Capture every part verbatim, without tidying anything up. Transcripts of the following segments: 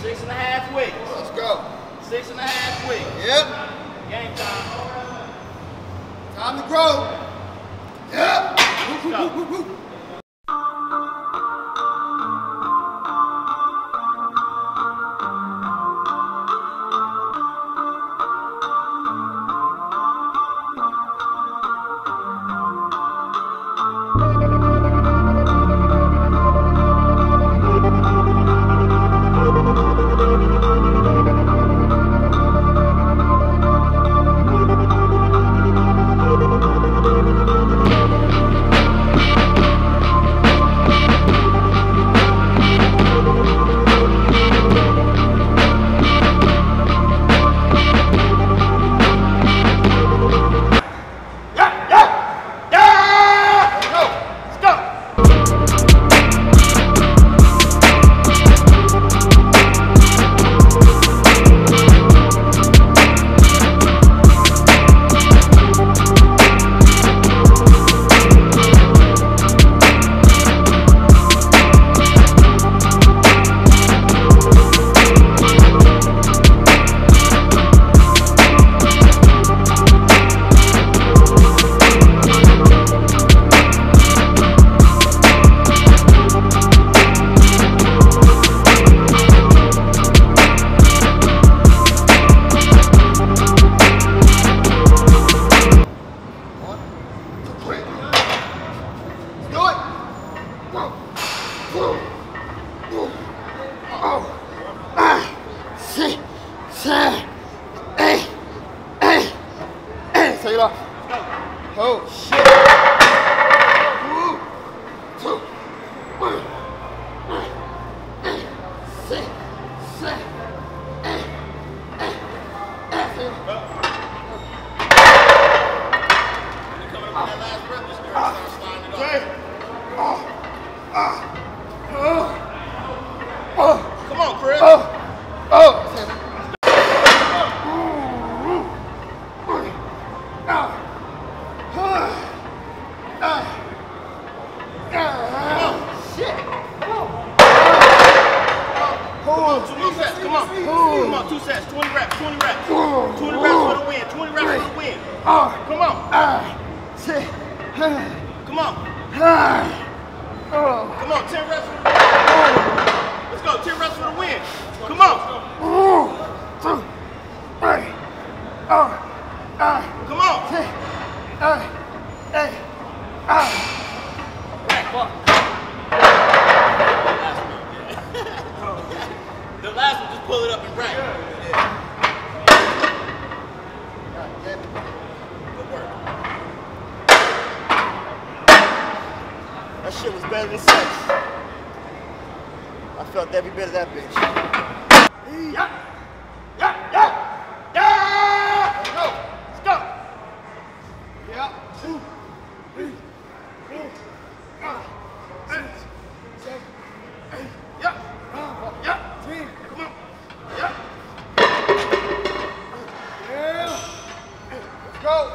Six and a half weeks. Let's go. Six and a half weeks. Yep. Game time. Time to grow. Yep. Let's go. Take it off. Oh, shit. One, two, one, six, seven, eight, eight, eight. You're coming up with that last breath, just start sliding it off. Oh, ah, oh, oh. Come on, Chris. Oh, oh. Come on, two sets, twenty reps, twenty reps. twenty reps for the win, twenty reps for the win. Come on. Come on. Come on, ten reps for the win. Let's go, ten reps for the win. Come on. Come on. The last one, just pull it up and rack. Good work. That shit was better than sex. I felt every bit of that bitch. Yeah, yeah, yeah, yeah. Let's go. Let's go. Yeah. Two, three, four, five, six, seven, eight. Yeah. Yeah. Come on. Yeah. Yeah. Let's go.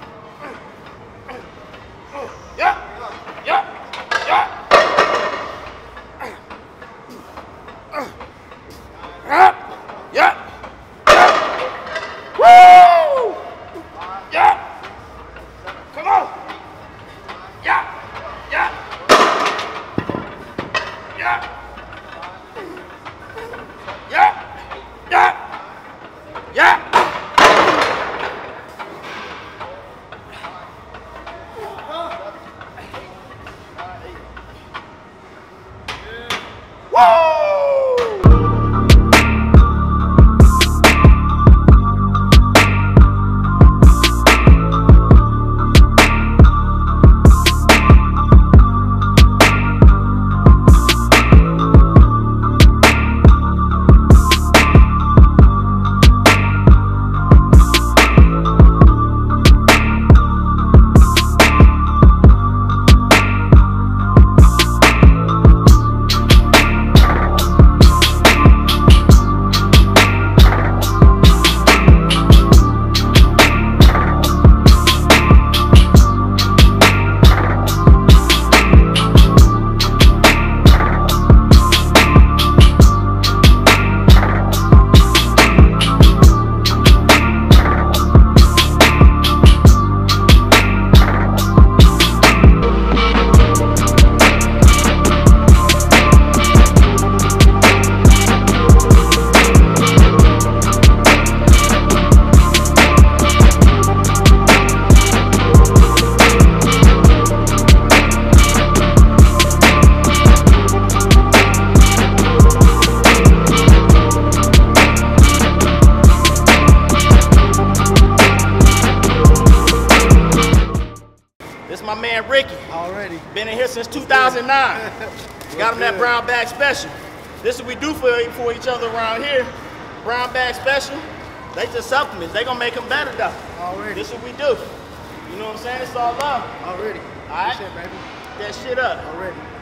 Yeah. Yeah. Yeah. Yeah. Yeah. Yeah. Been in here since two thousand nine. Got them that brown bag special. This is what we do for, for each other around here. Brown bag special. They just supplements. They gonna make them better though. Already. This is what we do. You know what I'm saying? It's all love. Already. All right. Shit, baby. That shit up. Already.